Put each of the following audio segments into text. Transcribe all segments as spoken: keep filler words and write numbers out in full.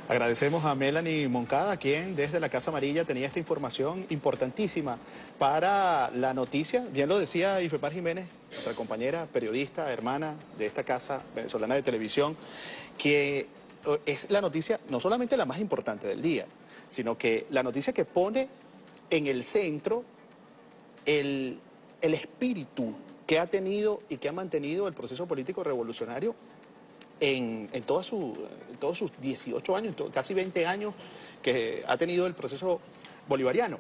Agradecemos a Melanie Moncada, quien desde la Casa Amarilla tenía esta información importantísima para la noticia. Bien lo decía Ifepar Jiménez, nuestra compañera, periodista, hermana de esta Casa Venezolana de Televisión, que es la noticia no solamente la más importante del día, sino que la noticia que pone en el centro el, el espíritu que ha tenido y que ha mantenido el proceso político revolucionario En, en, toda su, en todos sus dieciocho años, casi veinte años que ha tenido el proceso bolivariano,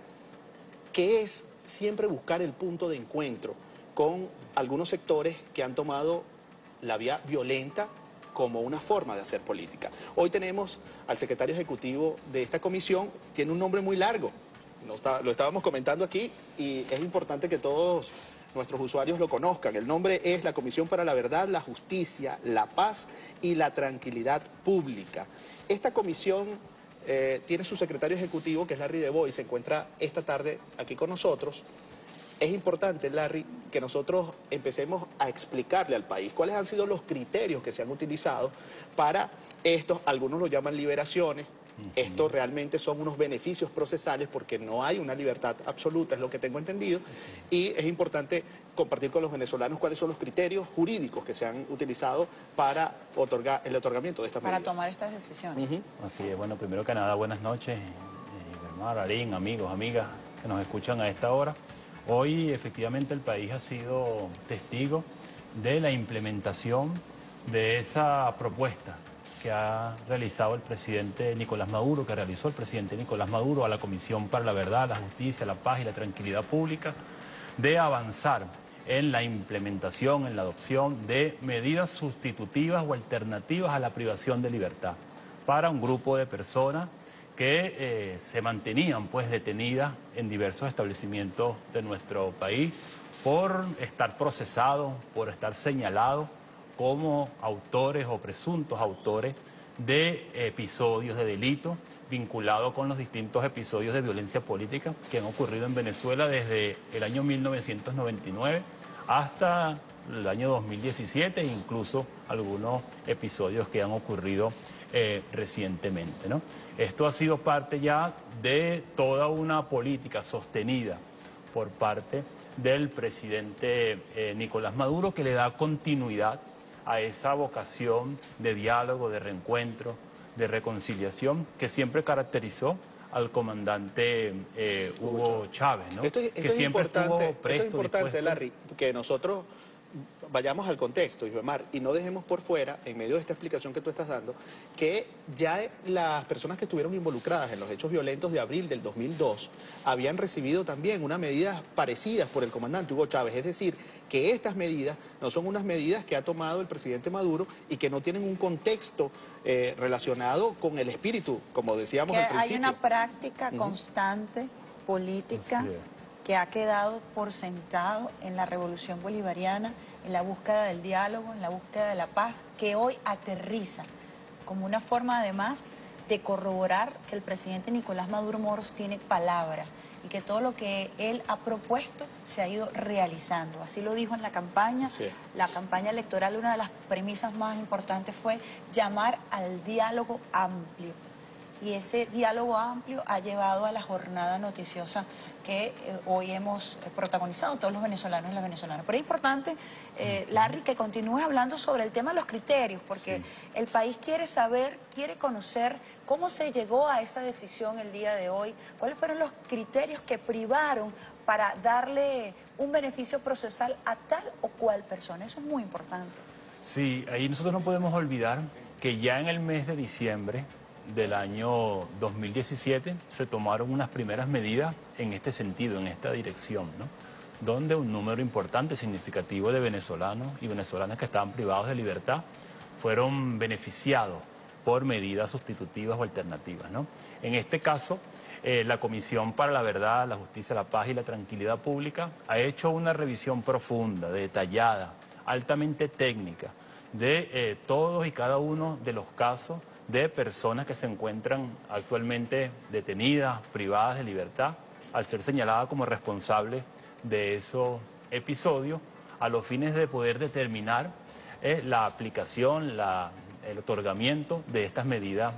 que es siempre buscar el punto de encuentro con algunos sectores que han tomado la vía violenta como una forma de hacer política. Hoy tenemos al secretario ejecutivo de esta comisión, tiene un nombre muy largo, no está, lo estábamos comentando aquí y es importante que todos nuestros usuarios lo conozcan. El nombre es la Comisión para la Verdad, la Justicia, la Paz y la Tranquilidad Pública. Esta comisión eh, tiene su secretario ejecutivo, que es Larry Deboe, y se encuentra esta tarde aquí con nosotros. Es importante, Larry, que nosotros empecemos a explicarle al país cuáles han sido los criterios que se han utilizado para estos, algunos lo llaman liberaciones. Esto realmente son unos beneficios procesales porque no hay una libertad absoluta, es lo que tengo entendido, y es importante compartir con los venezolanos cuáles son los criterios jurídicos que se han utilizado para otorgar el otorgamiento de estas para medidas. tomar estas decisiones. Uh-huh. Así es, bueno, primero que nada, buenas noches, hermano Arín, amigos, amigas que nos escuchan a esta hora. Hoy efectivamente el país ha sido testigo de la implementación de esa propuesta que ha realizado el presidente Nicolás Maduro, que realizó el presidente Nicolás Maduro a la Comisión para la Verdad, la Justicia, la Paz y la Tranquilidad Pública, de avanzar en la implementación, en la adopción de medidas sustitutivas o alternativas a la privación de libertad para un grupo de personas que eh, se mantenían pues detenidas en diversos establecimientos de nuestro país por estar procesados, por estar señalados como autores o presuntos autores de episodios de delito vinculados con los distintos episodios de violencia política que han ocurrido en Venezuela desde el año mil novecientos noventa y nueve hasta el año dos mil diecisiete e incluso algunos episodios que han ocurrido eh, recientemente, ¿no? Esto ha sido parte ya de toda una política sostenida por parte del presidente eh, Nicolás Maduro, que le da continuidad a esa vocación de diálogo, de reencuentro, de reconciliación que siempre caracterizó al comandante eh, Hugo Chávez, ¿no? Esto es, esto que es siempre importante, estuvo presto, esto es importante, dispuesto. Larry, que nosotros vayamos al contexto, Ifemar, y no dejemos por fuera, en medio de esta explicación que tú estás dando, que ya las personas que estuvieron involucradas en los hechos violentos de abril del dos mil dos habían recibido también unas medidas parecidas por el comandante Hugo Chávez. Es decir, que estas medidas no son unas medidas que ha tomado el presidente Maduro y que no tienen un contexto eh, relacionado con el espíritu, como decíamos que al principio. Hay una práctica uh-huh. constante, política, que ha quedado por sentado en la revolución bolivariana, en la búsqueda del diálogo, en la búsqueda de la paz, que hoy aterriza como una forma además de corroborar que el presidente Nicolás Maduro Moros tiene palabra y que todo lo que él ha propuesto se ha ido realizando. Así lo dijo en la campaña. Sí. La campaña electoral, una de las premisas más importantes fue llamar al diálogo amplio. Y ese diálogo amplio ha llevado a la jornada noticiosa que eh, hoy hemos protagonizado todos los venezolanos y las venezolanas. Pero es importante, eh, Larry, que continúes hablando sobre el tema de los criterios, porque sí. el país quiere saber, quiere conocer cómo se llegó a esa decisión el día de hoy, cuáles fueron los criterios que privaron para darle un beneficio procesal a tal o cual persona. Eso es muy importante. Sí, ahí nosotros no podemos olvidar que ya en el mes de diciembre del año dos mil diecisiete se tomaron unas primeras medidas en este sentido, en esta dirección, ¿no? Donde un número importante, significativo de venezolanos y venezolanas que estaban privados de libertad fueron beneficiados por medidas sustitutivas o alternativas, ¿no? En este caso, eh, la Comisión para la Verdad, la Justicia, la Paz y la Tranquilidad Pública ha hecho una revisión profunda, detallada, altamente técnica de eh, todos y cada uno de los casos de personas que se encuentran actualmente detenidas, privadas de libertad, al ser señaladas como responsables de esos episodios, a los fines de poder determinar eh, la aplicación, la, el otorgamiento de estas medidas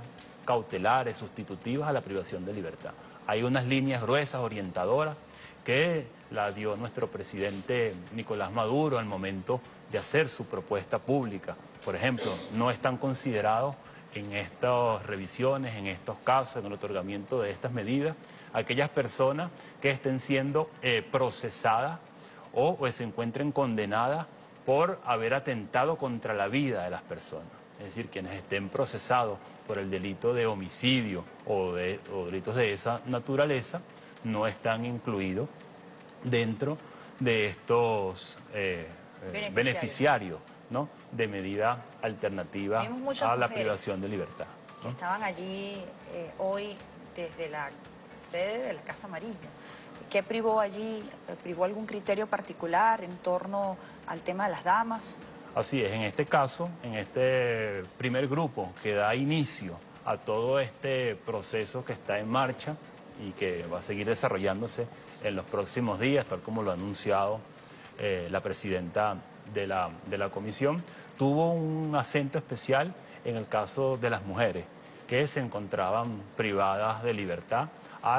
cautelares, sustitutivas a la privación de libertad. Hay unas líneas gruesas, orientadoras, que la dio nuestro presidente Nicolás Maduro al momento de hacer su propuesta pública. Por ejemplo, no están considerados en estas revisiones, en estos casos, en el otorgamiento de estas medidas, aquellas personas que estén siendo eh, procesadas o, o se encuentren condenadas por haber atentado contra la vida de las personas. Es decir, quienes estén procesados por el delito de homicidio o, de, o delitos de esa naturaleza, no están incluidos dentro de estos eh, beneficiarios, beneficiarios ¿no? de medida alternativa a la privación de libertad, ¿no? Que estaban allí eh, hoy desde la sede de la Casa Amarilla. ¿Qué privó allí? ¿Privó algún criterio particular en torno al tema de las damas? Así es, en este caso, en este primer grupo que da inicio a todo este proceso que está en marcha y que va a seguir desarrollándose en los próximos días, tal como lo ha anunciado eh, la presidenta de la, de la comisión, tuvo un acento especial en el caso de las mujeres que se encontraban privadas de libertad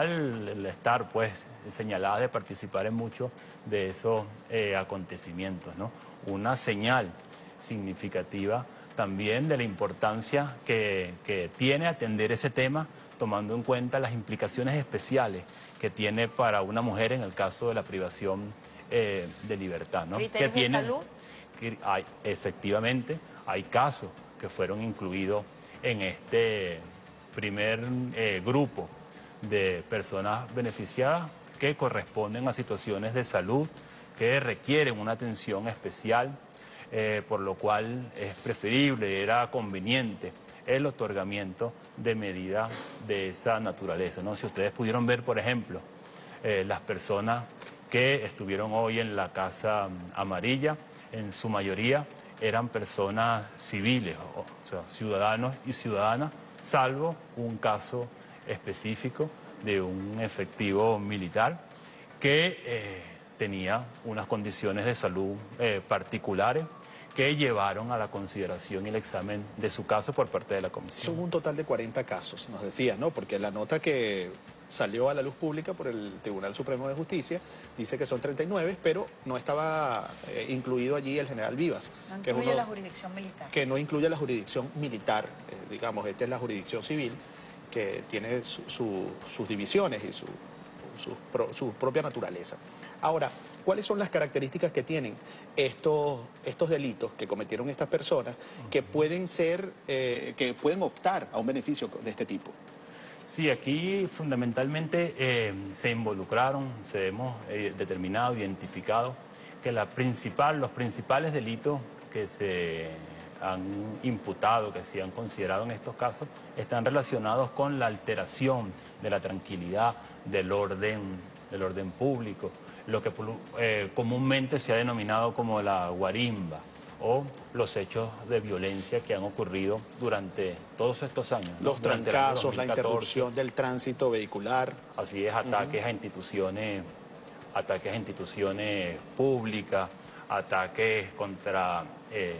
al estar pues señaladas de participar en muchos de esos eh, acontecimientos, ¿no? Una señal significativa también de la importancia que, que tiene atender ese tema, tomando en cuenta las implicaciones especiales que tiene para una mujer en el caso de la privación eh, de libertad, ¿no? ¿Criterios que tiene, de salud? Que hay, efectivamente, hay casos que fueron incluidos en este primer eh, grupo de personas beneficiadas que corresponden a situaciones de salud que requieren una atención especial, eh, por lo cual es preferible, era conveniente el otorgamiento de medidas de esa naturaleza, ¿no? Si ustedes pudieron ver, por ejemplo, eh, las personas que estuvieron hoy en la Casa Amarilla, en su mayoría eran personas civiles, o, o sea, ciudadanos y ciudadanas, salvo un caso específico de un efectivo militar que eh, tenía unas condiciones de salud eh, particulares que llevaron a la consideración y el examen de su caso por parte de la comisión. Son un total de cuarenta casos, nos decía, ¿no? Porque la nota que salió a la luz pública por el Tribunal Supremo de Justicia dice que son treinta y nueve, pero no estaba eh, incluido allí el general Vivas. No que incluye es uno, la jurisdicción militar. Que no incluye la jurisdicción militar, eh, digamos, esta es la jurisdicción civil, que tiene su, su, sus divisiones y su, su, pro, su propia naturaleza. Ahora, ¿cuáles son las características que tienen estos, estos delitos que cometieron estas personas que pueden ser, eh, que pueden optar a un beneficio de este tipo? Sí, aquí fundamentalmente eh, se involucraron, se hemos eh, determinado, identificado que la principal, los principales delitos que se han imputado, que se han considerado en estos casos, están relacionados con la alteración de la tranquilidad, del orden, del orden público, lo que eh, comúnmente se ha denominado como la guarimba, o los hechos de violencia que han ocurrido durante todos estos años, ¿no? Los Durante trancazos, la interrupción del tránsito vehicular. Así es, ataques uh-huh. a instituciones, ataques a instituciones públicas, ataques contra eh,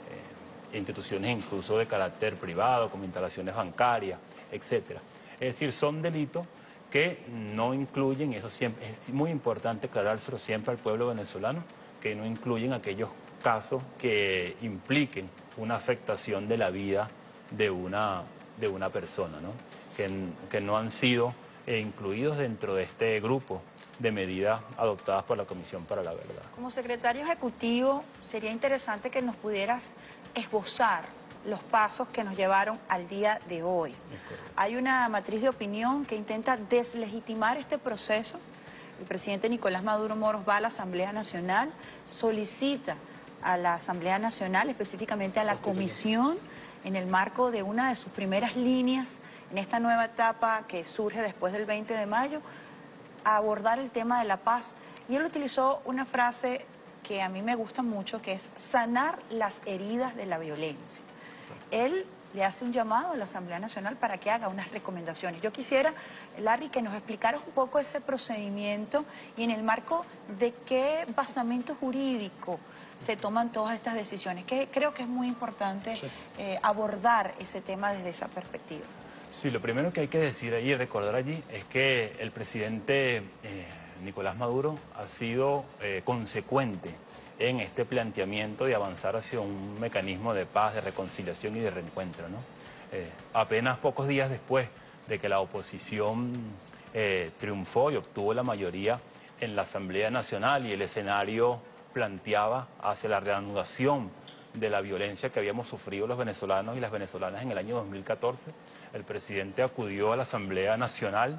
eh, instituciones incluso de carácter privado, como instalaciones bancarias, etcétera. Es decir, son delitos que no incluyen, eso siempre es muy importante aclarárselo siempre al pueblo venezolano, que no incluyen aquellos casos que impliquen una afectación de la vida de una, de una persona, ¿no? Que, que no han sido eh, incluidos dentro de este grupo de medidas adoptadas por la Comisión para la Verdad. Como secretario ejecutivo, sería interesante que nos pudieras esbozar los pasos que nos llevaron al día de hoy. Hay una matriz de opinión que intenta deslegitimar este proceso. El presidente Nicolás Maduro Moros va a la Asamblea Nacional, solicita a la Asamblea Nacional, específicamente a la Comisión, en el marco de una de sus primeras líneas en esta nueva etapa que surge después del veinte de mayo, a abordar el tema de la paz. Y él utilizó una frase que a mí me gusta mucho, que es sanar las heridas de la violencia. Él le hace un llamado a la Asamblea Nacional para que haga unas recomendaciones. Yo quisiera, Larry, que nos explicaras un poco ese procedimiento y en el marco de qué basamento jurídico se toman todas estas decisiones, que creo que es muy importante sí. eh, abordar ese tema desde esa perspectiva. Sí, lo primero que hay que decir ahí y recordar allí es que el presidente eh, Nicolás Maduro ha sido eh, consecuente en este planteamiento de avanzar hacia un mecanismo de paz, de reconciliación y de reencuentro, ¿no? Eh, apenas pocos días después de que la oposición eh, triunfó y obtuvo la mayoría en la Asamblea Nacional y el escenario planteaba hacia la reanudación de la violencia que habíamos sufrido los venezolanos y las venezolanas en el año dos mil catorce, el presidente acudió a la Asamblea Nacional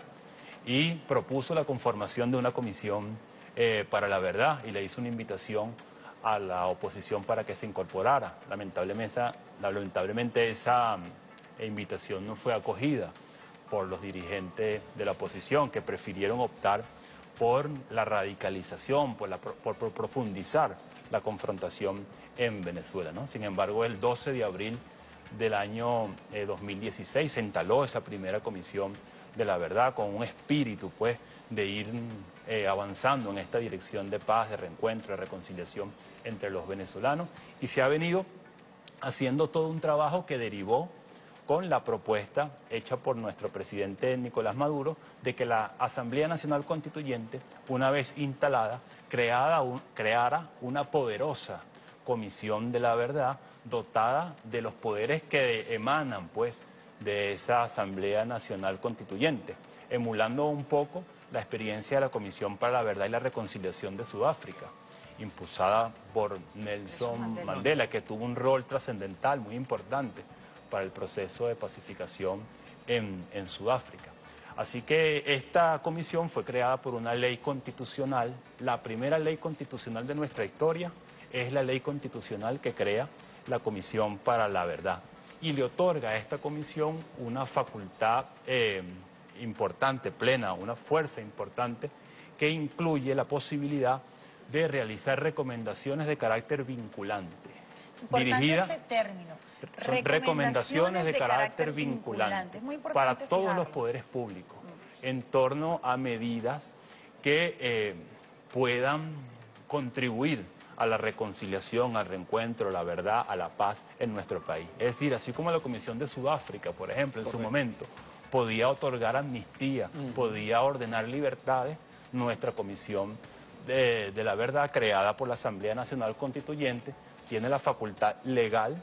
y propuso la conformación de una comisión eh, para la verdad y le hizo una invitación a la oposición para que se incorporara. Lamentablemente, lamentablemente esa invitación no fue acogida por los dirigentes de la oposición, que prefirieron optar por la radicalización, por, la, por, por profundizar la confrontación en Venezuela, ¿no? Sin embargo, el doce de abril del año eh, dos mil dieciséis se instaló esa primera comisión de la verdad con un espíritu, pues, de ir eh, avanzando en esta dirección de paz, de reencuentro, de reconciliación entre los venezolanos, y se ha venido haciendo todo un trabajo que derivó con la propuesta hecha por nuestro presidente Nicolás Maduro de que la Asamblea Nacional Constituyente, una vez instalada, creara, un, creara una poderosa Comisión de la Verdad dotada de los poderes que emanan, pues, de esa Asamblea Nacional Constituyente, emulando un poco la experiencia de la Comisión para la Verdad y la Reconciliación de Sudáfrica, impulsada por Nelson Mandela, Mandela, que tuvo un rol trascendental muy importante para el proceso de pacificación en, en Sudáfrica. Así que esta comisión fue creada por una ley constitucional. La primera ley constitucional de nuestra historia es la ley constitucional que crea la Comisión para la Verdad y le otorga a esta comisión una facultad eh, importante, plena, una fuerza importante que incluye la posibilidad de realizar recomendaciones de carácter vinculante. Importante dirigida, ese término. Son recomendaciones, recomendaciones de, de carácter, carácter vinculante, vinculante para todos fijarlo. los poderes públicos mm. en torno a medidas que eh, puedan contribuir a la reconciliación, al reencuentro, a la verdad, a la paz en nuestro país. Es decir, así como la Comisión de Sudáfrica, por ejemplo, en Correcto. su momento, podía otorgar amnistía, mm. podía ordenar libertades, nuestra Comisión de, de la Verdad, creada por la Asamblea Nacional Constituyente, tiene la facultad legal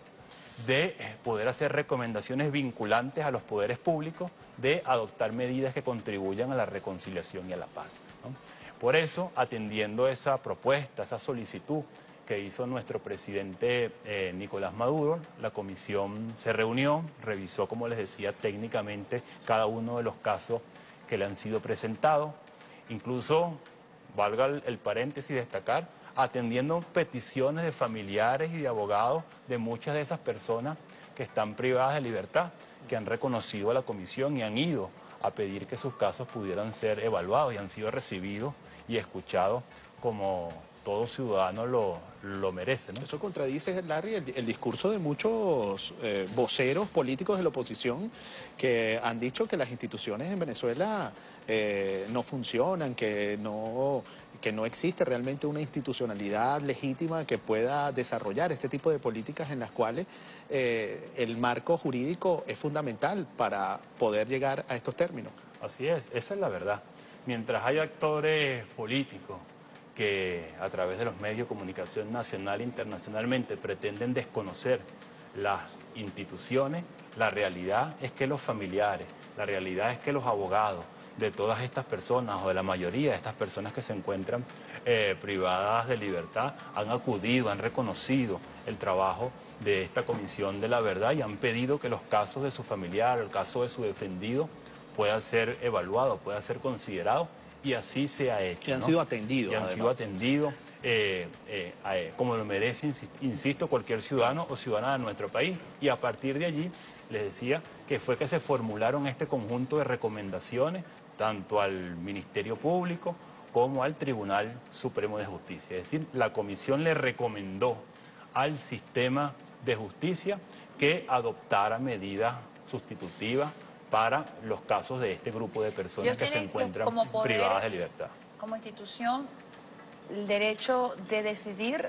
de poder hacer recomendaciones vinculantes a los poderes públicos de adoptar medidas que contribuyan a la reconciliación y a la paz, ¿no? Por eso, atendiendo esa propuesta, esa solicitud que hizo nuestro presidente eh, Nicolás Maduro, la comisión se reunió, revisó, como les decía, técnicamente cada uno de los casos que le han sido presentados, incluso, valga el, el paréntesis, destacar, atendiendo peticiones de familiares y de abogados de muchas de esas personas que están privadas de libertad, que han reconocido a la comisión y han ido a pedir que sus casos pudieran ser evaluados y han sido recibidos y escuchados como todo ciudadano lo, lo merece, ¿no? Eso contradice, Larry, el, el discurso de muchos eh, voceros políticos de la oposición que han dicho que las instituciones en Venezuela eh, no funcionan, que no, que no existe realmente una institucionalidad legítima que pueda desarrollar este tipo de políticas en las cuales eh, el marco jurídico es fundamental para poder llegar a estos términos. Así es, esa es la verdad. Mientras hay actores políticos que a través de los medios de comunicación nacional e internacionalmente pretenden desconocer las instituciones, la realidad es que los familiares, la realidad es que los abogados de todas estas personas o de la mayoría de estas personas que se encuentran eh, privadas de libertad han acudido, han reconocido el trabajo de esta Comisión de la Verdad y han pedido que los casos de su familiar, el caso de su defendido pueda ser evaluado, pueda ser considerado. Y así se ha hecho. Y han ¿no? sido atendidos. Y han además. sido atendidos, eh, eh, eh, como lo merece, insisto, cualquier ciudadano o ciudadana de nuestro país. Y a partir de allí, les decía que fue que se formularon este conjunto de recomendaciones, tanto al Ministerio Público como al Tribunal Supremo de Justicia. Es decir, la comisión le recomendó al sistema de justicia que adoptara medidas sustitutivas para los casos de este grupo de personas que se encuentran poderes, privadas de libertad. Como institución, el derecho de decidir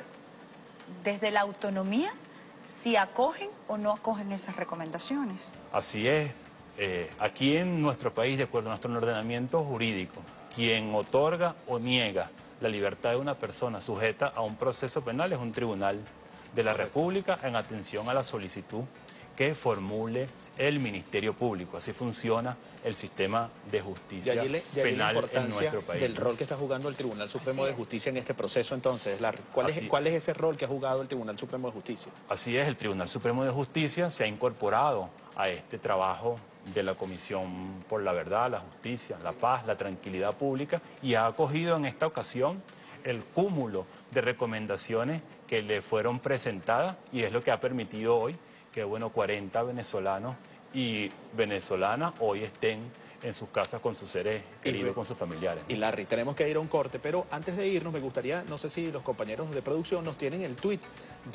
desde la autonomía si acogen o no acogen esas recomendaciones. Así es, Eh, aquí en nuestro país, de acuerdo a nuestro ordenamiento jurídico, quien otorga o niega la libertad de una persona sujeta a un proceso penal es un tribunal de la República en atención a la solicitud que formule el Ministerio Público. Así funciona el sistema de justicia de allí le, de allí penal la importancia en nuestro país. del rol que está jugando el Tribunal Supremo de Justicia en este proceso, entonces. La, ¿cuál, es, Así ¿Cuál es es. ese rol que ha jugado el Tribunal Supremo de Justicia? Así es, el Tribunal Supremo de Justicia se ha incorporado a este trabajo de la Comisión por la Verdad, la Justicia, la Paz, la Tranquilidad Pública y ha acogido en esta ocasión el cúmulo de recomendaciones que le fueron presentadas y es lo que ha permitido hoy que, bueno, cuarenta venezolanos y venezolanas hoy estén en sus casas con sus seres queridos, y, con sus familiares. Y Larry, tenemos que ir a un corte, pero antes de irnos me gustaría, no sé si los compañeros de producción nos tienen el tuit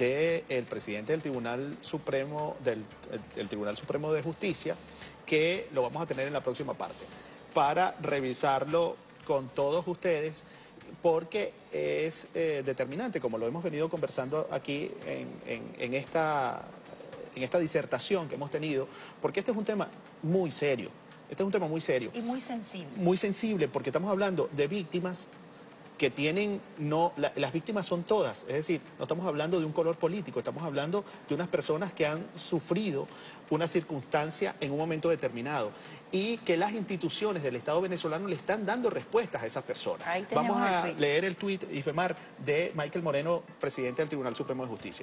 del presidente del Tribunal Supremo, del el, el Tribunal Supremo de Justicia, que lo vamos a tener en la próxima parte, para revisarlo con todos ustedes, porque es eh, determinante, como lo hemos venido conversando aquí en, en, en esta... en esta disertación que hemos tenido, porque este es un tema muy serio, este es un tema muy serio. Y muy sensible. Muy sensible, porque estamos hablando de víctimas que tienen, no, la, las víctimas son todas, es decir, no estamos hablando de un color político, estamos hablando de unas personas que han sufrido una circunstancia en un momento determinado y que las instituciones del Estado venezolano le están dando respuestas a esas personas. Ahí Vamos a el leer el tuit, Ifemar, de Michael Moreno, presidente del Tribunal Supremo de Justicia.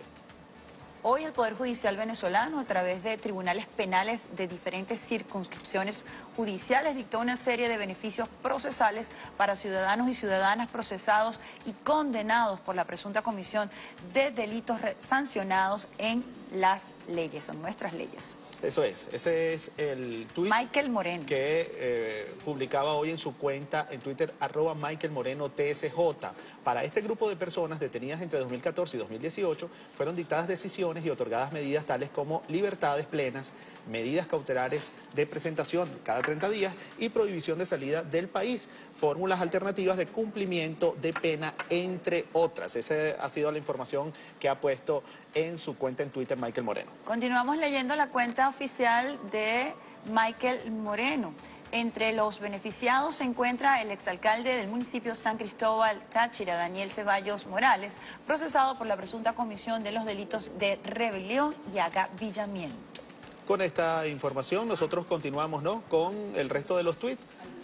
Hoy el Poder Judicial venezolano, a través de tribunales penales de diferentes circunscripciones judiciales, dictó una serie de beneficios procesales para ciudadanos y ciudadanas procesados y condenados por la presunta comisión de delitos sancionados en las leyes, son nuestras leyes. Eso es, ese es el tuit Michael Moreno, que eh, publicaba hoy en su cuenta en Twitter, arroba Michael Moreno T S J. Para este grupo de personas detenidas entre dos mil catorce y dos mil dieciocho, fueron dictadas decisiones y otorgadas medidas tales como libertades plenas, medidas cautelares de presentación cada treinta días y prohibición de salida del país, fórmulas alternativas de cumplimiento de pena, entre otras. Esa ha sido la información que ha puesto en su cuenta en Twitter Michael Moreno. Continuamos leyendo la cuenta oficial de Michael Moreno. Entre los beneficiados se encuentra el exalcalde del municipio San Cristóbal Táchira, Daniel Ceballos Morales, procesado por la presunta comisión de los delitos de rebelión y agavillamiento. Con esta información nosotros continuamos, ¿no?, con el resto de los tuits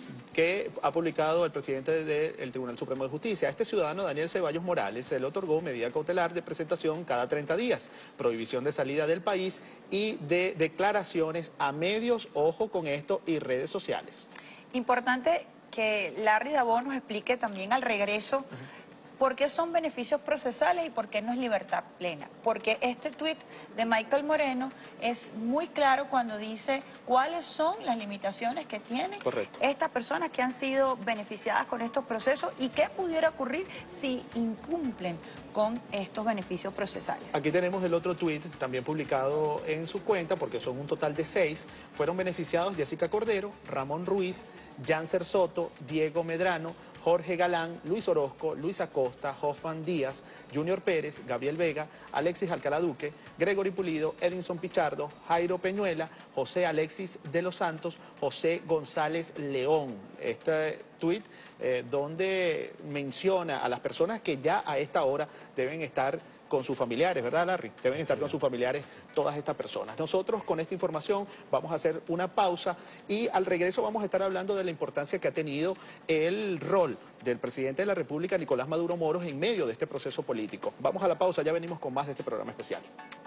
que ha publicado el presidente del Tribunal Supremo de Justicia. A este ciudadano, Daniel Ceballos Morales, se le otorgó medida cautelar de presentación cada treinta días, prohibición de salida del país y de declaraciones a medios, ojo con esto, y redes sociales. Importante que Larry Dabó nos explique también al regreso uh-huh. ¿Por qué son beneficios procesales y por qué no es libertad plena? Porque este tuit de Michael Moreno es muy claro cuando dice cuáles son las limitaciones que tienen Correcto. estas personas que han sido beneficiadas con estos procesos y qué pudiera ocurrir si incumplen con estos beneficios procesales. Aquí tenemos el otro tuit, también publicado en su cuenta, porque son un total de seis. Fueron beneficiados Jessica Cordero, Ramón Ruiz, Janser Soto, Diego Medrano, Jorge Galán, Luis Orozco, Luis Acosta, Hoffman Díaz, Junior Pérez, Gabriel Vega, Alexis Alcalá Duque, Gregory Pulido, Edinson Pichardo, Jairo Peñuela, José Alexis de los Santos, José González León. Este tuit eh, donde menciona a las personas que ya a esta hora deben estar con sus familiares, ¿verdad, Larry? Deben estar con sus familiares todas estas personas. Nosotros con esta información vamos a hacer una pausa y al regreso vamos a estar hablando de la importancia que ha tenido el rol del presidente de la República, Nicolás Maduro Moros, en medio de este proceso político. Vamos a la pausa, ya venimos con más de este programa especial.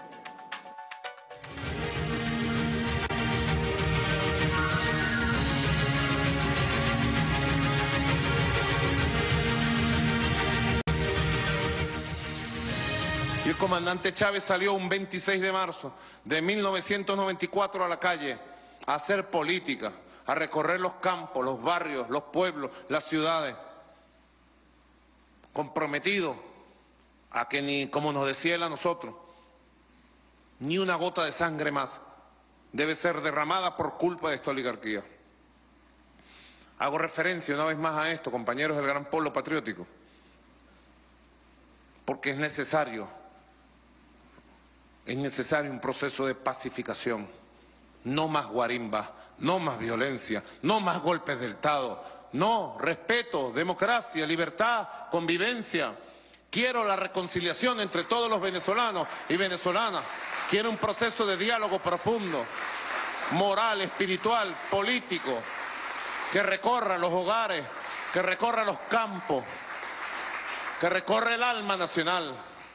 Y el comandante Chávez salió un veintiséis de marzo de mil novecientos noventa y cuatro a la calle a hacer política, a recorrer los campos, los barrios, los pueblos, las ciudades, comprometido a que ni, como nos decía él a nosotros, ni una gota de sangre más debe ser derramada por culpa de esta oligarquía. Hago referencia una vez más a esto, compañeros del Gran Polo Patriótico, porque es necesario, es necesario un proceso de pacificación. No más guarimbas, no más violencia, no más golpes de Estado. No, respeto, democracia, libertad, convivencia. Quiero la reconciliación entre todos los venezolanos y venezolanas. Quiero un proceso de diálogo profundo, moral, espiritual, político, que recorra los hogares, que recorra los campos, que recorra el alma nacional.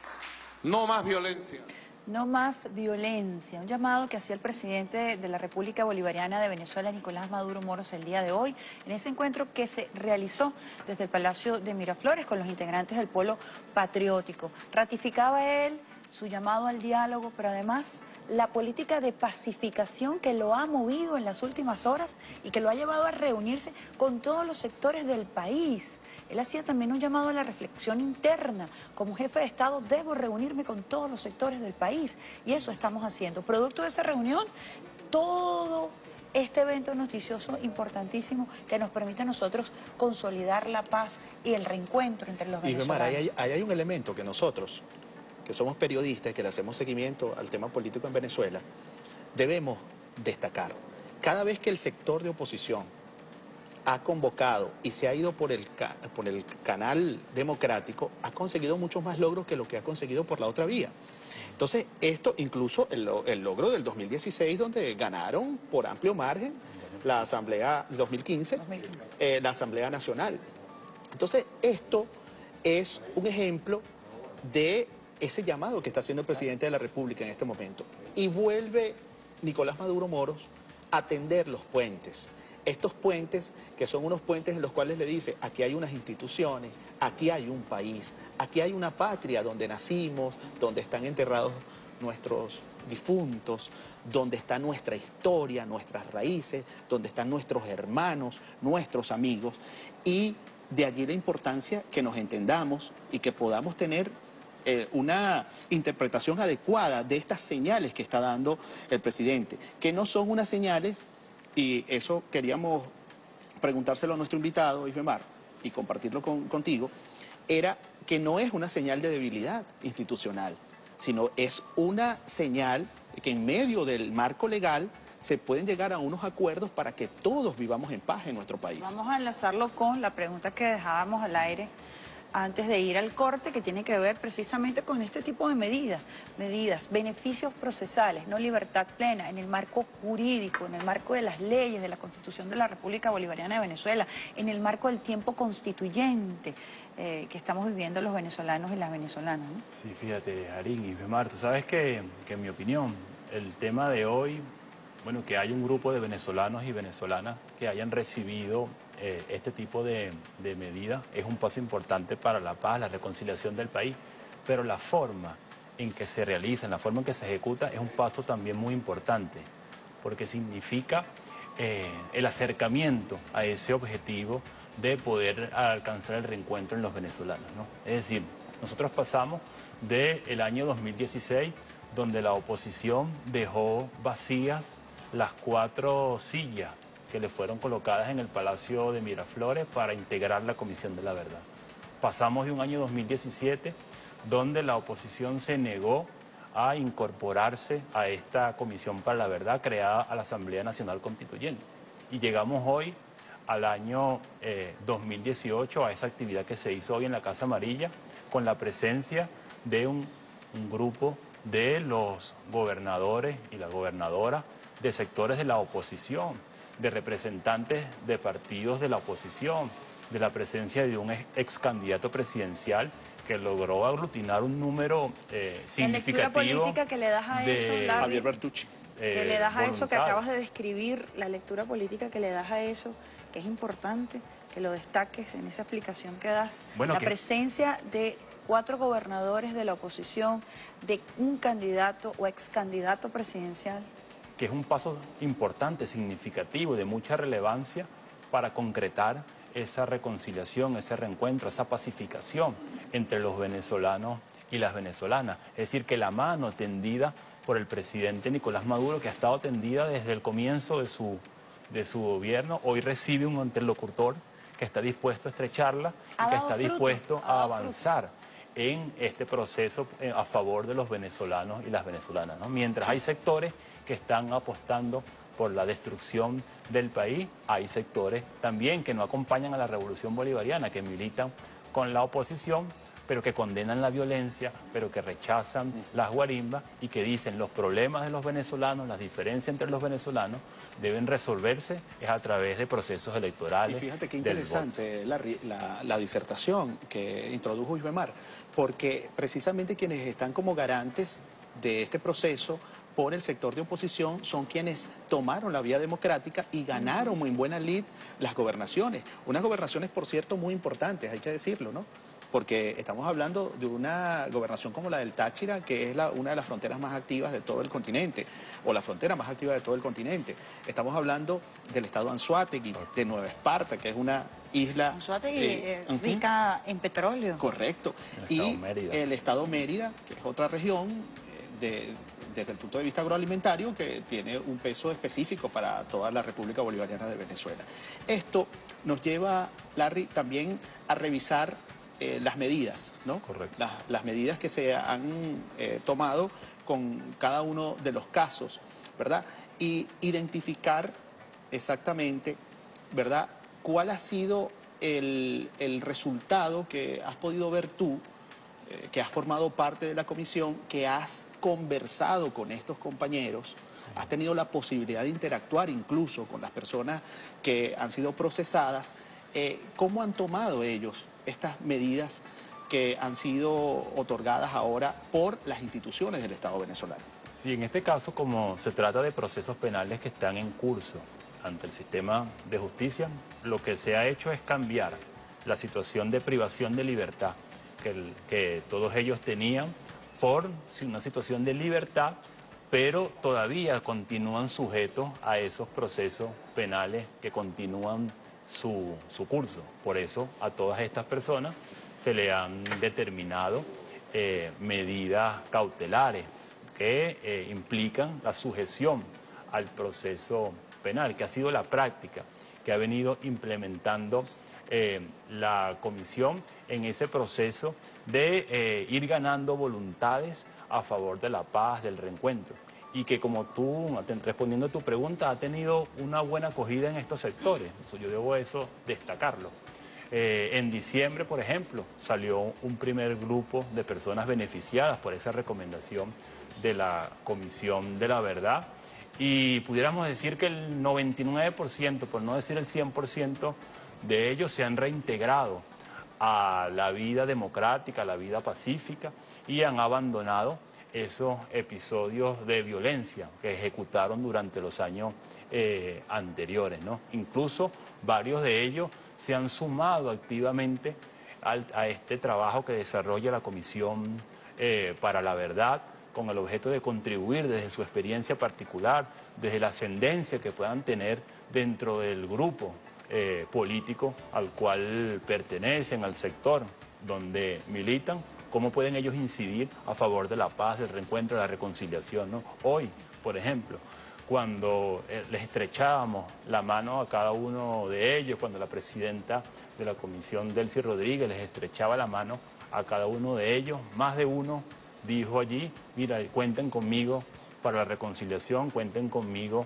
No más violencia. No más violencia, un llamado que hacía el presidente de la República Bolivariana de Venezuela, Nicolás Maduro Moros, el día de hoy, en ese encuentro que se realizó desde el Palacio de Miraflores con los integrantes del Polo Patriótico. Ratificaba él su llamado al diálogo, pero además la política de pacificación que lo ha movido en las últimas horas y que lo ha llevado a reunirse con todos los sectores del país. Él hacía también un llamado a la reflexión interna. Como jefe de Estado debo reunirme con todos los sectores del país y eso estamos haciendo. Producto de esa reunión, todo este evento noticioso importantísimo que nos permite a nosotros consolidar la paz y el reencuentro entre los Y venezolanos. Bemar, ahí hay, ahí hay un elemento que nosotros, que somos periodistas, que le hacemos seguimiento al tema político en Venezuela, debemos destacar. Cada vez que el sector de oposición ha convocado y se ha ido por el, ca por el canal democrático, ha conseguido muchos más logros que lo que ha conseguido por la otra vía. Entonces, esto, incluso el, el logro del dos mil dieciséis, donde ganaron por amplio margen la Asamblea, dos mil quince, dos mil quince. Eh, la Asamblea Nacional. Entonces, esto es un ejemplo de ese llamado que está haciendo el presidente de la República en este momento. Y vuelve Nicolás Maduro Moros a tender los puentes. Estos puentes que son unos puentes en los cuales le dice, aquí hay unas instituciones, aquí hay un país, aquí hay una patria donde nacimos, donde están enterrados nuestros difuntos, donde está nuestra historia, nuestras raíces, donde están nuestros hermanos, nuestros amigos. Y de allí la importancia que nos entendamos y que podamos tener Eh, una interpretación adecuada de estas señales que está dando el presidente, que no son unas señales, y eso queríamos preguntárselo a nuestro invitado, Ifemar, y compartirlo con, contigo, era que no es una señal de debilidad institucional, sino es una señal que en medio del marco legal se pueden llegar a unos acuerdos para que todos vivamos en paz en nuestro país. Vamos a enlazarlo con la pregunta que dejábamos al aire antes de ir al corte, que tiene que ver precisamente con este tipo de medidas, medidas, beneficios procesales, no libertad plena, en el marco jurídico, en el marco de las leyes, de la Constitución de la República Bolivariana de Venezuela, en el marco del tiempo constituyente eh, que estamos viviendo los venezolanos y las venezolanas, ¿no? Sí, fíjate, Arín y Bemar, tú sabes que, que en mi opinión, el tema de hoy, bueno, que hay un grupo de venezolanos y venezolanas que hayan recibido eh, este tipo de, de medidas es un paso importante para la paz, la reconciliación del país, pero la forma en que se realiza, la forma en que se ejecuta es un paso también muy importante, porque significa eh, el acercamiento a ese objetivo de poder alcanzar el reencuentro en los venezolanos, ¿no? Es decir, nosotros pasamos del año dos mil dieciséis, donde la oposición dejó vacías las cuatro sillas que le fueron colocadas en el Palacio de Miraflores para integrar la Comisión de la Verdad. Pasamos de un año dos mil diecisiete, donde la oposición se negó a incorporarse a esta Comisión para la Verdad creada a la Asamblea Nacional Constituyente. Y llegamos hoy al año eh, dos mil dieciocho, a esa actividad que se hizo hoy en la Casa Amarilla, con la presencia de un, un grupo de los gobernadores y la gobernadora, de sectores de la oposición, de representantes de partidos de la oposición, de la presencia de un ex candidato presidencial que logró aglutinar un número eh, significativo. La lectura política que le das a de, eso, Larry, Javier Bertucci. eh, que le das a eso que voluntad. acabas de describir, la lectura política que le das a eso, que es importante que lo destaques en esa explicación que das. Bueno, la que... presencia de cuatro gobernadores de la oposición, de un candidato o ex candidato presidencial. que es un paso importante, significativo, de mucha relevancia para concretar esa reconciliación, ese reencuentro, esa pacificación entre los venezolanos y las venezolanas. Es decir, que la mano tendida por el presidente Nicolás Maduro, que ha estado tendida desde el comienzo de su, de su gobierno, hoy recibe un interlocutor que está dispuesto a estrecharla y que está dispuesto a avanzar en este proceso a favor de los venezolanos y las venezolanas, ¿no? Mientras hay sectores que están apostando por la destrucción del país. Hay sectores también que no acompañan a la revolución bolivariana, que militan con la oposición, pero que condenan la violencia, pero que rechazan las guarimbas y que dicen los problemas de los venezolanos, las diferencias entre los venezolanos deben resolverse es a través de procesos electorales. Y fíjate qué interesante la, la, la disertación que introdujo Isbemar, porque precisamente quienes están como garantes de este proceso por el sector de oposición son quienes tomaron la vía democrática y ganaron muy buena lid las gobernaciones. Unas gobernaciones, por cierto, muy importantes, hay que decirlo, ¿no? Porque estamos hablando de una gobernación como la del Táchira, que es la, una de las fronteras más activas de todo el continente, o la frontera más activa de todo el continente. Estamos hablando del estado Anzoátegui, de Nueva Esparta, que es una isla... Anzoátegui eh, eh, rica uh-huh. en petróleo. Correcto. El y estado Mérida. el estado Mérida, que es otra región de... desde el punto de vista agroalimentario, que tiene un peso específico para toda la República Bolivariana de Venezuela. Esto nos lleva, Larry, también a revisar eh, las medidas, ¿no? Correcto. Las, las medidas que se han eh, tomado con cada uno de los casos, ¿verdad? Y identificar exactamente, ¿verdad?, cuál ha sido el, el resultado que has podido ver tú, eh, que has formado parte de la comisión, que has conversado con estos compañeros, has tenido la posibilidad de interactuar incluso con las personas que han sido procesadas. Eh, ¿Cómo han tomado ellos estas medidas que han sido otorgadas ahora por las instituciones del Estado venezolano? Sí, en este caso, como se trata de procesos penales que están en curso ante el sistema de justicia, lo que se ha hecho es cambiar la situación de privación de libertad que, el, que todos ellos tenían por una situación de libertad, pero todavía continúan sujetos a esos procesos penales que continúan su, su curso. Por eso a todas estas personas se le han determinado eh, medidas cautelares que eh, implican la sujeción al proceso penal, que ha sido la práctica que ha venido implementando Eh, la comisión en ese proceso de eh, ir ganando voluntades a favor de la paz, del reencuentro, y que, como tú, respondiendo a tu pregunta, ha tenido una buena acogida en estos sectores. Yo debo eso destacarlo. Eh, en diciembre, por ejemplo, salió un primer grupo de personas beneficiadas por esa recomendación de la Comisión de la Verdad, y pudiéramos decir que el noventa y nueve por ciento, por no decir el cien por ciento, de ellos se han reintegrado a la vida democrática, a la vida pacífica, y han abandonado esos episodios de violencia que ejecutaron durante los años eh, anteriores, ¿no? Incluso varios de ellos se han sumado activamente al, a este trabajo que desarrolla la Comisión eh, para la Verdad, con el objeto de contribuir desde su experiencia particular, desde la ascendencia que puedan tener dentro del grupo Eh, político al cual pertenecen, al sector donde militan, cómo pueden ellos incidir a favor de la paz, del reencuentro, de la reconciliación, ¿no? Hoy, por ejemplo, cuando eh, les estrechábamos la mano a cada uno de ellos, cuando la presidenta de la comisión, Delcy Rodríguez, les estrechaba la mano a cada uno de ellos, más de uno dijo allí, mira, cuenten conmigo para la reconciliación, cuenten conmigo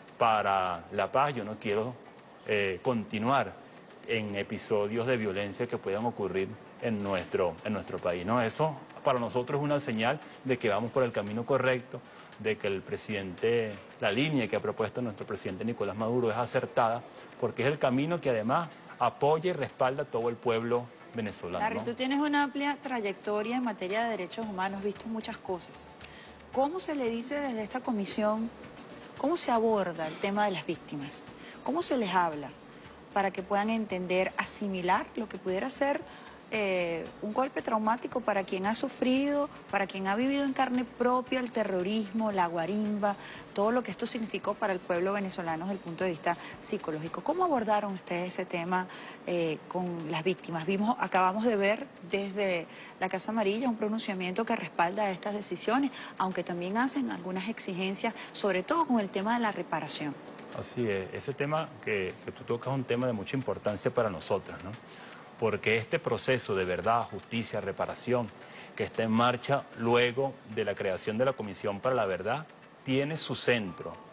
para la paz, yo no quiero Eh, continuar en episodios de violencia que puedan ocurrir en nuestro, en nuestro país, ¿no? Eso para nosotros es una señal de que vamos por el camino correcto, de que el presidente, la línea que ha propuesto nuestro presidente Nicolás Maduro es acertada, porque es el camino que además apoya y respalda a todo el pueblo venezolano, Larry, ¿no? tú tienes una amplia trayectoria en materia de derechos humanos, has visto muchas cosas. ¿Cómo se le dice desde esta comisión, cómo se aborda el tema de las víctimas? ¿Cómo se les habla para que puedan entender, asimilar lo que pudiera ser eh, un golpe traumático para quien ha sufrido, para quien ha vivido en carne propia el terrorismo, la guarimba, todo lo que esto significó para el pueblo venezolano desde el punto de vista psicológico? ¿Cómo abordaron ustedes ese tema eh, con las víctimas? Vimos, acabamos de ver desde la Casa Amarilla un pronunciamiento que respalda estas decisiones, aunque también hacen algunas exigencias, sobre todo con el tema de la reparación. Así es, ese tema que, que tú tocas es un tema de mucha importancia para nosotros, ¿no? Porque este proceso de verdad, justicia, reparación, que está en marcha luego de la creación de la Comisión para la Verdad, tiene su centro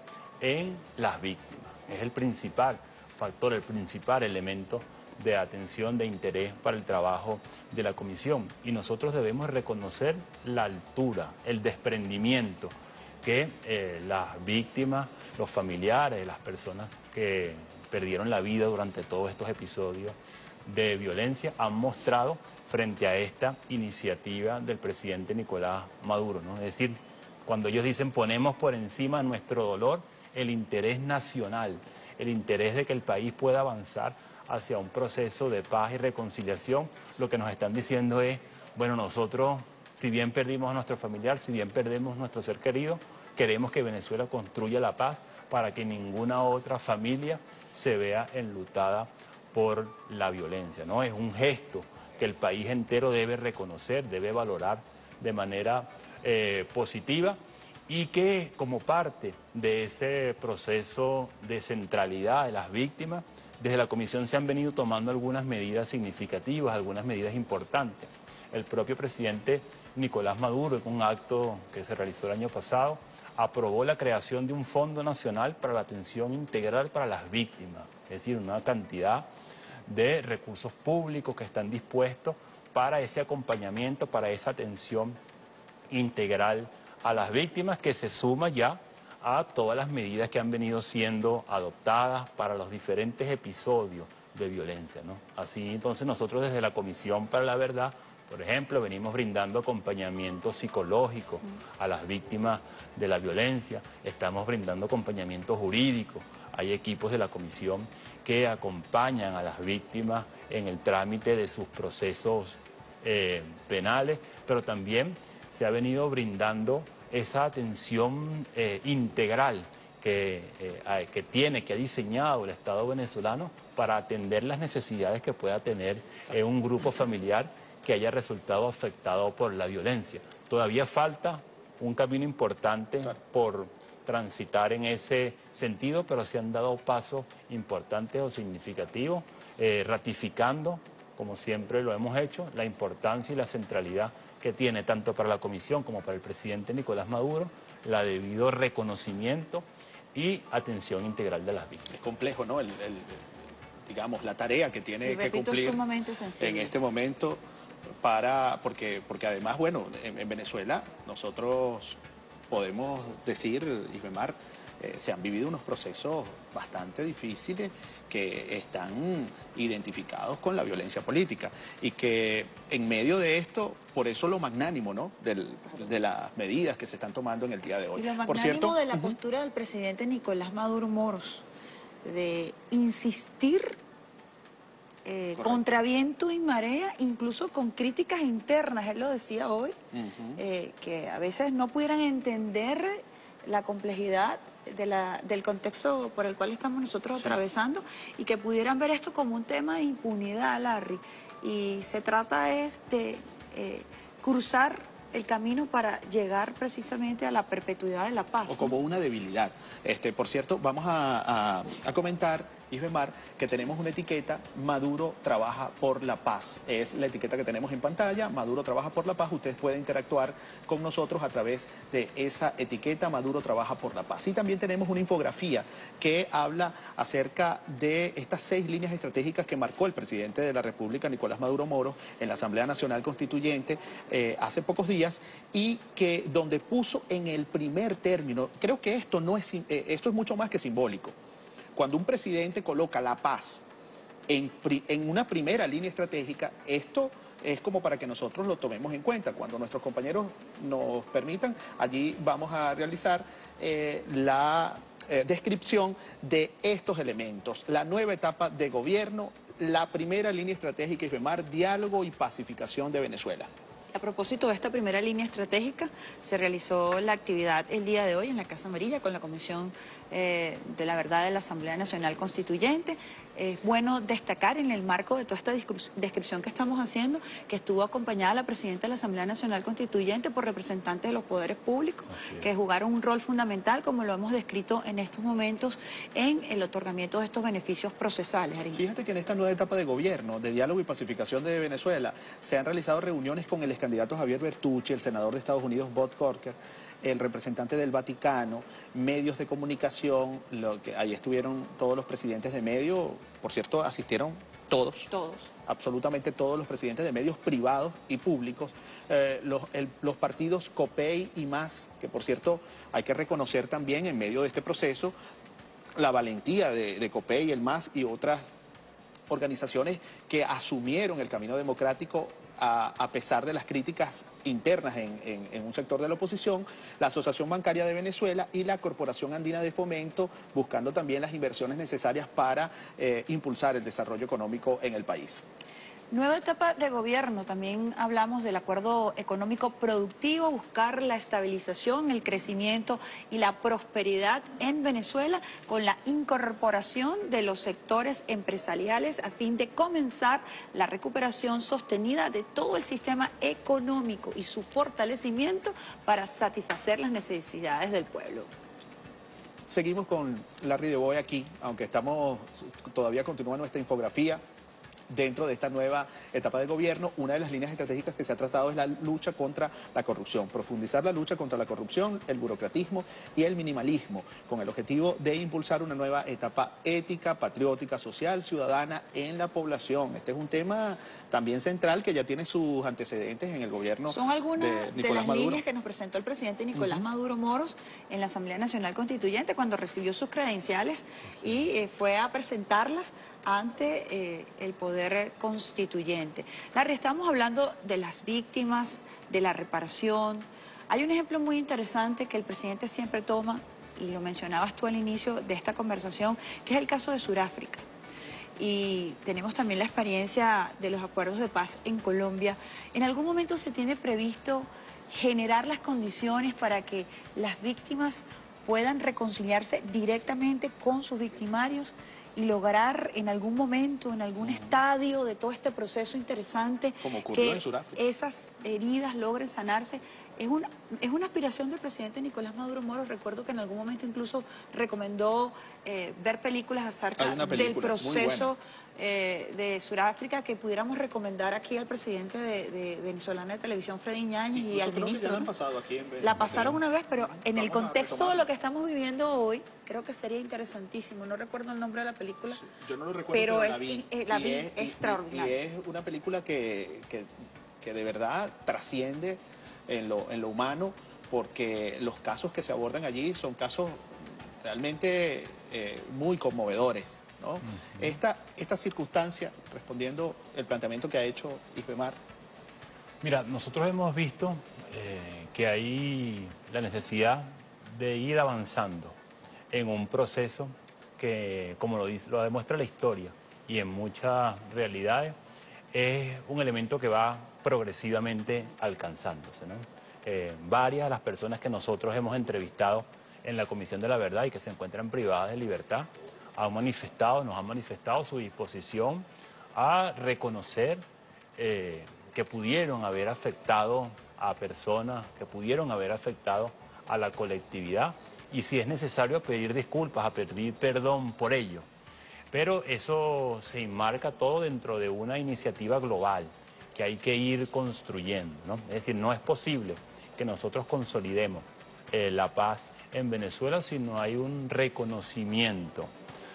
en las víctimas. Es el principal factor, el principal elemento de atención, de interés para el trabajo de la comisión. Y nosotros debemos reconocer la altura, el desprendimiento que eh, las víctimas, los familiares, las personas que perdieron la vida durante todos estos episodios de violencia han mostrado frente a esta iniciativa del presidente Nicolás Maduro, ¿no? Es decir, cuando ellos dicen ponemos por encima de nuestro dolor el interés nacional, el interés de que el país pueda avanzar hacia un proceso de paz y reconciliación, lo que nos están diciendo es, bueno, nosotros, si bien perdimos a nuestro familiar, si bien perdemos nuestro ser querido, queremos que Venezuela construya la paz para que ninguna otra familia se vea enlutada por la violencia, ¿no? Es un gesto que el país entero debe reconocer, debe valorar de manera eh, positiva, y que como parte de ese proceso de centralidad de las víctimas, desde la Comisión se han venido tomando algunas medidas significativas, algunas medidas importantes. El propio presidente Nicolás Maduro, en un acto que se realizó el año pasado, aprobó la creación de un Fondo Nacional para la Atención Integral para las Víctimas, es decir, una cantidad de recursos públicos que están dispuestos para ese acompañamiento, para esa atención integral a las víctimas, que se suma ya a todas las medidas que han venido siendo adoptadas para los diferentes episodios de violencia, ¿no? Así, entonces, nosotros desde la Comisión para la Verdad, por ejemplo, venimos brindando acompañamiento psicológico a las víctimas de la violencia, estamos brindando acompañamiento jurídico, hay equipos de la Comisión que acompañan a las víctimas en el trámite de sus procesos eh, penales, pero también se ha venido brindando esa atención eh, integral que, eh, que tiene, que ha diseñado el Estado venezolano para atender las necesidades que pueda tener eh, un grupo familiar que haya resultado afectado por la violencia. Todavía falta un camino importante por transitar en ese sentido, pero se han dado pasos importantes o significativos, eh, ratificando, como siempre lo hemos hecho, la importancia y la centralidad que tiene tanto para la Comisión como para el presidente Nicolás Maduro, la debido reconocimiento y atención integral de las víctimas. Es complejo, ¿no? El, el, digamos, la tarea que tiene y repito, que cumplir sumamente sencillo en este momento, para, porque, porque además, bueno, en, en Venezuela nosotros podemos decir, Isbemar, eh, se han vivido unos procesos bastante difíciles que están identificados con la violencia política y que en medio de esto, por eso lo magnánimo, ¿no?, Del, de las medidas que se están tomando en el día de hoy. Y lo magnánimo por cierto, de la uh-huh. postura del presidente Nicolás Maduro Moros, de insistir eh, contra viento y marea, incluso con críticas internas, él lo decía hoy, uh-huh. eh, que a veces no pudieran entender la complejidad de la, del contexto por el cual estamos nosotros sí. atravesando, y que pudieran ver esto como un tema de impunidad, Larry. Y se trata es de eh, cruzar el camino para llegar precisamente a la perpetuidad de la paz. O como una debilidad. Este, por cierto, vamos a, a, a comentar, Isbemar, que tenemos una etiqueta, Maduro trabaja por la paz. Es la etiqueta que tenemos en pantalla, Maduro trabaja por la paz. Ustedes pueden interactuar con nosotros a través de esa etiqueta, Maduro trabaja por la paz. Y también tenemos una infografía que habla acerca de estas seis líneas estratégicas que marcó el presidente de la República, Nicolás Maduro Moros, en la Asamblea Nacional Constituyente eh, hace pocos días, y que donde puso en el primer término, creo que esto, no es, eh, esto es mucho más que simbólico. Cuando un presidente coloca la paz en, en una primera línea estratégica, esto es como para que nosotros lo tomemos en cuenta. Cuando nuestros compañeros nos permitan, allí vamos a realizar eh, la eh, descripción de estos elementos. La nueva etapa de gobierno, la primera línea estratégica, Isbemar, diálogo y pacificación de Venezuela. A propósito de esta primera línea estratégica, se realizó la actividad el día de hoy en la Casa Amarilla con la Comisión eh, de la Verdad de la Asamblea Nacional Constituyente. Es bueno destacar en el marco de toda esta descripción que estamos haciendo que estuvo acompañada la presidenta de la Asamblea Nacional Constituyente por representantes de los poderes públicos que jugaron un rol fundamental, como lo hemos descrito en estos momentos, en el otorgamiento de estos beneficios procesales. Arín. Fíjate que en esta nueva etapa de gobierno, de diálogo y pacificación de Venezuela, se han realizado reuniones con el ex candidato Javier Bertucci, el senador de Estados Unidos Bob Corker, el representante del Vaticano, medios de comunicación, lo que, ahí estuvieron todos los presidentes de medios, por cierto, asistieron todos. Todos. Absolutamente todos los presidentes de medios privados y públicos, eh, los, el, los partidos COPEI y más, que por cierto hay que reconocer también en medio de este proceso la valentía de, de COPEI, el MAS y otras organizaciones que asumieron el camino democrático a, a pesar de las críticas internas en, en, en un sector de la oposición, la Asociación Bancaria de Venezuela y la Corporación Andina de Fomento, buscando también las inversiones necesarias para eh, impulsar el desarrollo económico en el país. Nueva etapa de gobierno, también hablamos del acuerdo económico productivo, buscar la estabilización, el crecimiento y la prosperidad en Venezuela con la incorporación de los sectores empresariales a fin de comenzar la recuperación sostenida de todo el sistema económico y su fortalecimiento para satisfacer las necesidades del pueblo. Seguimos con Larry de Boy aquí, aunque estamos, todavía continúa nuestra infografía. Dentro de esta nueva etapa de gobierno, una de las líneas estratégicas que se ha tratado es la lucha contra la corrupción, profundizar la lucha contra la corrupción, el burocratismo y el minimalismo, con el objetivo de impulsar una nueva etapa ética, patriótica, social, ciudadana en la población. Este es un tema también central que ya tiene sus antecedentes en el gobierno Son algunas de de, Nicolás las Maduro. líneas que nos presentó el presidente Nicolás uh-huh. Maduro Moros en la Asamblea Nacional Constituyente cuando recibió sus credenciales sí. y eh, fue a presentarlas ante eh, el poder constituyente. Larry, estamos hablando de las víctimas, de la reparación. Hay un ejemplo muy interesante que el presidente siempre toma, y lo mencionabas tú al inicio de esta conversación, que es el caso de Sudáfrica. Y tenemos también la experiencia de los acuerdos de paz en Colombia. ¿En algún momento se tiene previsto generar las condiciones para que las víctimas puedan reconciliarse directamente con sus victimarios y lograr en algún momento, en algún uh-huh. estadio de todo este proceso interesante, como ocurrió que en Sudáfrica, esas heridas logren sanarse? Es una, es una aspiración del presidente Nicolás Maduro Moros. Recuerdo que en algún momento incluso recomendó eh, ver películas acerca película del proceso eh, de Sudáfrica que pudiéramos recomendar aquí al presidente de, de venezolana de televisión, Freddy Ñáñez, incluso y al creo ministro. Que ya la han pasado aquí en La pasaron una vez, pero en Vamos el contexto de lo que estamos viviendo hoy, creo que sería interesantísimo. No recuerdo el nombre de la película. Sí, yo no lo recuerdo, pero, pero es, la vi, eh, la vi y es, extraordinaria. Y, y es una película que, que, que de verdad trasciende en lo, en lo humano, porque los casos que se abordan allí son casos realmente eh, muy conmovedores, ¿no? Uh-huh. Esta, esta circunstancia, respondiendo el planteamiento que ha hecho IFEMAR. Mira, nosotros hemos visto eh, que hay la necesidad de ir avanzando en un proceso que, como lo, dice, lo demuestra la historia y en muchas realidades, es un elemento que va progresivamente alcanzándose, ¿no? Eh, varias de las personas que nosotros hemos entrevistado en la Comisión de la Verdad y que se encuentran privadas de libertad han manifestado, nos han manifestado su disposición a reconocer eh, que pudieron haber afectado a personas, que pudieron haber afectado a la colectividad y si es necesario pedir disculpas, a pedir perdón por ello. Pero eso se enmarca todo dentro de una iniciativa global que hay que ir construyendo, ¿no? Es decir, no es posible que nosotros consolidemos eh, la paz en Venezuela si no hay un reconocimiento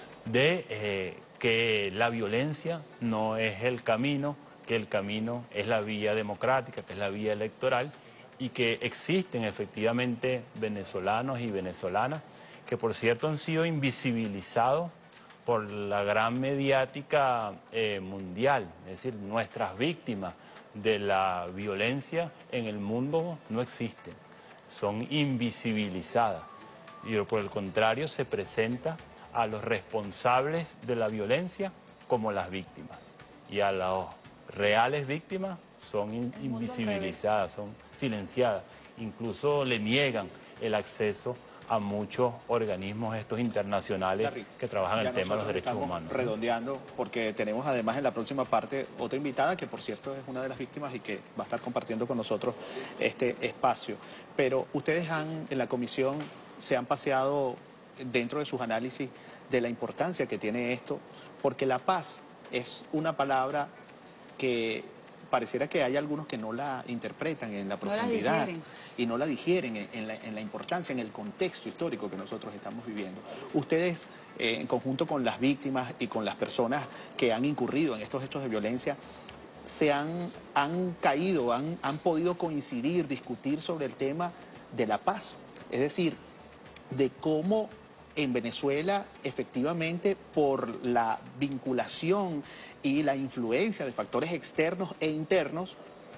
de eh, que la violencia no es el camino, que el camino es la vía democrática, que es la vía electoral y que existen efectivamente venezolanos y venezolanas que por cierto han sido invisibilizados por la gran mediática eh, mundial, es decir, nuestras víctimas de la violencia en el mundo no existen, son invisibilizadas y por el contrario se presenta a los responsables de la violencia como las víctimas y a las reales víctimas son in invisibilizadas, son silenciadas, incluso le niegan el acceso a muchos organismos estos internacionales Larry, que trabajan el tema de los derechos humanos. Redondeando, porque tenemos además en la próxima parte otra invitada que por cierto es una de las víctimas y que va a estar compartiendo con nosotros este espacio. Pero ustedes han, en la comisión, se han paseado dentro de sus análisis de la importancia que tiene esto, porque la paz es una palabra que pareciera que hay algunos que no la interpretan en la No la profundidad digieren. y no la digieren en, en la, en la importancia, en el contexto histórico que nosotros estamos viviendo. Ustedes, eh, en conjunto con las víctimas y con las personas que han incurrido en estos hechos de violencia, se han, han caído, han, han podido coincidir, discutir sobre el tema de la paz, es decir, de cómo en Venezuela efectivamente por la vinculación y la influencia de factores externos e internos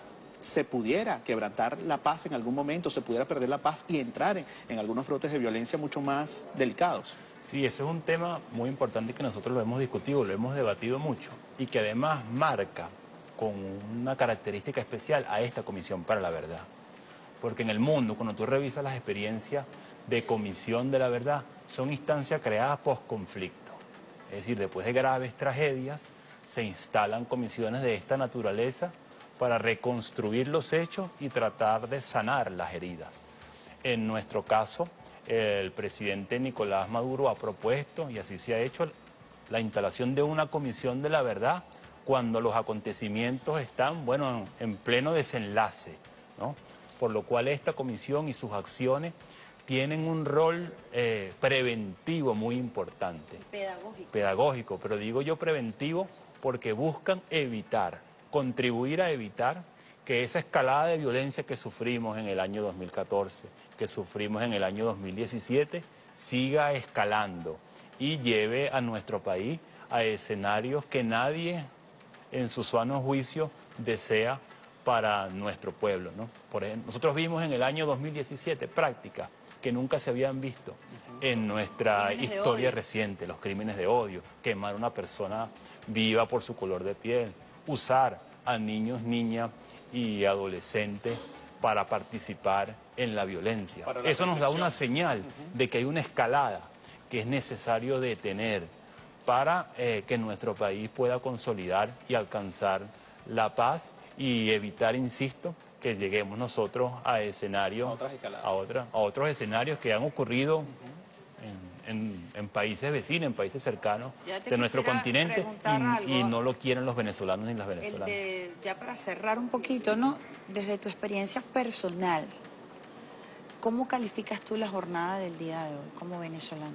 se pudiera quebrantar la paz en algún momento, se pudiera perder la paz y entrar en, en algunos brotes de violencia mucho más delicados. Sí, ese es un tema muy importante que nosotros lo hemos discutido, lo hemos debatido mucho y que además marca con una característica especial a esta Comisión para la Verdad. Porque en el mundo, cuando tú revisas las experiencias de Comisión de la Verdad, son instancias creadas post-conflicto. Es decir, después de graves tragedias, se instalan comisiones de esta naturaleza para reconstruir los hechos y tratar de sanar las heridas. En nuestro caso, el presidente Nicolás Maduro ha propuesto, y así se ha hecho, la instalación de una Comisión de la Verdad cuando los acontecimientos están, bueno, en pleno desenlace, ¿no? Por lo cual esta comisión y sus acciones tienen un rol eh, preventivo muy importante. Pedagógico. Pedagógico, pero digo yo preventivo porque buscan evitar, contribuir a evitar que esa escalada de violencia que sufrimos en el año dos mil catorce, que sufrimos en el año dos mil diecisiete, siga escalando y lleve a nuestro país a escenarios que nadie en su sano juicio desea para nuestro pueblo, ¿no? Por ejemplo, nosotros vimos en el año dos mil diecisiete prácticas que nunca se habían visto en nuestra Crímenes de historia odio. reciente, los crímenes de odio, quemar a una persona viva por su color de piel, usar a niños, niñas y adolescentes para participar en la violencia. Para la Eso nos da reflexión. una señal de que hay una escalada que es necesario detener para eh, que nuestro país pueda consolidar y alcanzar la paz y evitar, insisto, que lleguemos nosotros a escenarios, A otras escaladas. a, otra- a otros escenarios que han ocurrido en, en- en países vecinos, en países cercanos Ya te de nuestro quisiera continente preguntar y, algo. y no lo quieren los venezolanos ni las El venezolanas. de, ya para cerrar un poquito, ¿no? Desde tu experiencia personal, ¿cómo calificas tú la jornada del día de hoy como venezolano?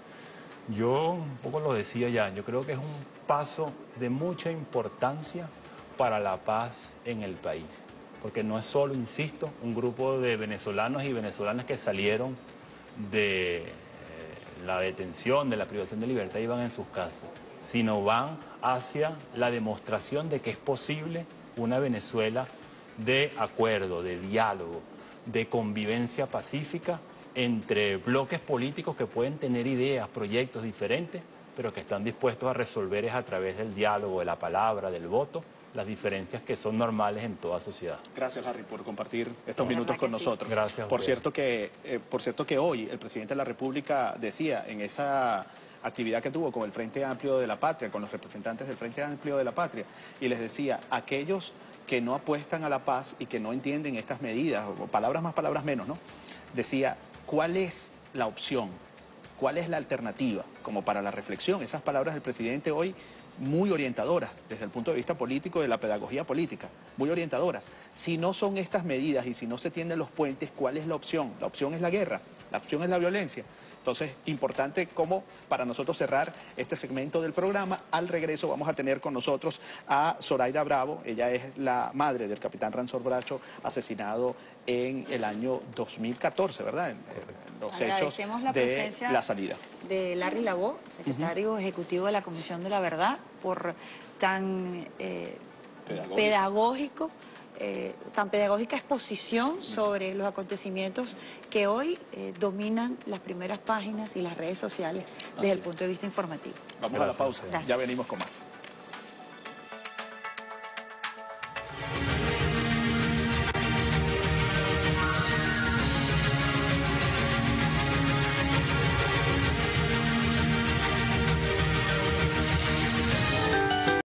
Yo un poco lo decía ya, yo creo que es un paso de mucha importancia para la paz en el país, porque no es solo, insisto, un grupo de venezolanos y venezolanas que salieron de eh, la detención, de la privación de libertad y van en sus casas, sino van hacia la demostración de que es posible una Venezuela de acuerdo, de diálogo, de convivencia pacífica entre bloques políticos que pueden tener ideas, proyectos diferentes, pero que están dispuestos a resolver es a través del diálogo, de la palabra, del voto, las diferencias que son normales en toda sociedad. Gracias, Harry, por compartir estos La minutos verdad con que sí. nosotros. Gracias a Por ustedes. cierto que, eh, por cierto que hoy el presidente de la República decía en esa actividad que tuvo con el Frente Amplio de la Patria, con los representantes del Frente Amplio de la Patria, y les decía, aquellos que no apuestan a la paz y que no entienden estas medidas, o palabras más, palabras menos, ¿no? Decía, ¿cuál es la opción? ¿Cuál es la alternativa? Como para la reflexión, esas palabras del presidente hoy muy orientadoras desde el punto de vista político, de la pedagogía política, muy orientadoras. Si no son estas medidas y si no se tienden los puentes, ¿cuál es la opción? La opción es la guerra, la opción es la violencia. Entonces, importante como para nosotros cerrar este segmento del programa. Al regreso vamos a tener con nosotros a Zoraida Bravo. Ella es la madre del capitán Ransor Bracho, asesinado en el año dos mil catorce, ¿verdad? En, en los hechos Agradecemos la de presencia la salida. de Larry Labó, secretario ejecutivo de la Comisión de la Verdad, por tan eh, Pedagógico. pedagógico, eh, tan pedagógica exposición sobre los acontecimientos que hoy eh, dominan las primeras páginas y las redes sociales desde Así el es. punto de vista informativo. Vamos Gracias. a la pausa, Gracias. ya venimos con más.